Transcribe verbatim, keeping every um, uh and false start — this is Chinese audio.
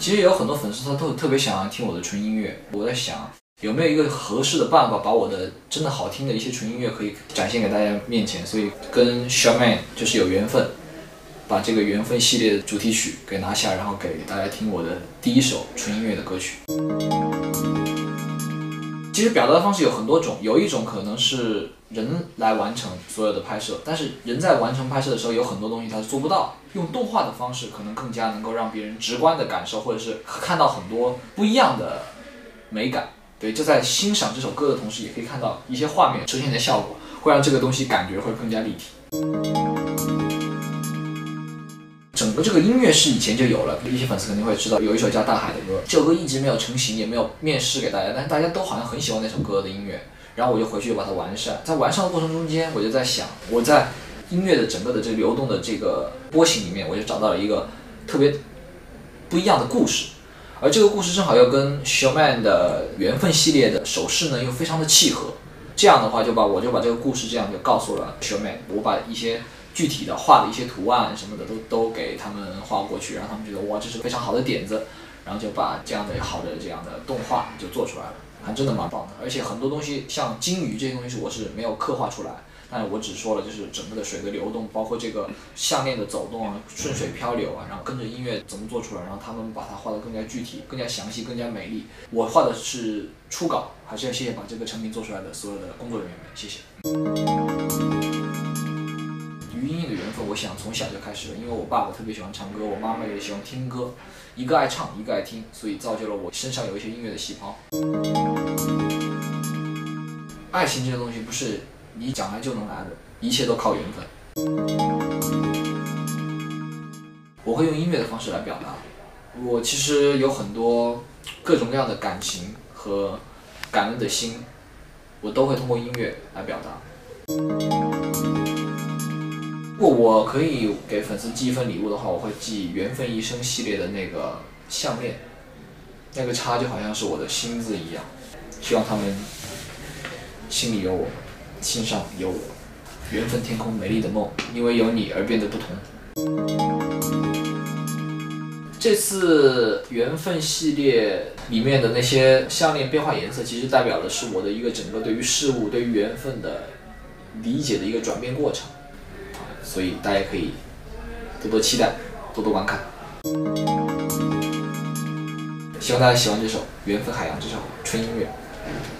其实也有很多粉丝他都特别想要听我的纯音乐，我在想有没有一个合适的办法，把我的真的好听的一些纯音乐可以展现给大家面前，所以跟 Charmaine 就是有缘分，把这个缘分系列的主题曲给拿下，然后给大家听我的第一首纯音乐的歌曲。其实表达的方式有很多种，有一种可能是人来完成所有的拍摄，但是人在完成拍摄的时候有很多东西他是做不到，用动画的方式可能更加能够让别人直观的感受，或者是看到很多不一样的美感。对，就在欣赏这首歌的同时，也可以看到一些画面出现的效果，会让这个东西感觉会更加立体。整个这个音乐是以前就有了，一些粉丝肯定会知道，有一首叫《大海》的歌，这首歌一直没有成型，也没有面试给大家，但是大家都好像很喜欢那首歌的音乐，然后我就回去把它完善。在完善的过程中间，我就在想，我在音乐的整个的这个流动的这个波形里面，我就找到了一个特别不一样的故事，而这个故事正好又跟 Charmaine 的缘分系列的手势呢又非常的契合，这样的话就把我就把这个故事这样就告诉了 Charmaine， 我把一些具体的画的一些图案什么的都都给他们画过去，让他们觉得哇这是非常好的点子，然后就把这样的好的这样的动画就做出来了，还真的蛮棒的。而且很多东西像鲸鱼这些东西我是没有刻画出来，但是我只说了就是整个的水的流动，包括这个项链的走动啊，顺水漂流啊，然后跟着音乐怎么做出来，然后他们把它画得更加具体、更加详细、更加美丽。我画的是初稿，还是要谢谢把这个成品做出来的所有的工作人员们，谢谢。与音乐的缘分，我想从小就开始了，因为我爸爸特别喜欢唱歌，我妈妈也喜欢听歌，一个爱唱，一个爱听，所以造就了我身上有一些音乐的细胞。爱情这个东西不是你讲来就能来的，一切都靠缘分。我会用音乐的方式来表达，我其实有很多各种各样的感情和感恩的心，我都会通过音乐来表达。如果我可以给粉丝寄一份礼物的话，我会寄缘分一生系列的那个项链，那个叉就好像是我的心字一样，希望他们心里有我，心上有我，缘分天空美丽的梦，因为有你而变得不同。这次缘分系列里面的那些项链变化颜色，其实代表的是我的一个整个对于事物、对于缘分的理解的一个转变过程。所以大家可以多多期待，多多观看。希望大家喜欢这首《缘分海洋》这首纯音乐。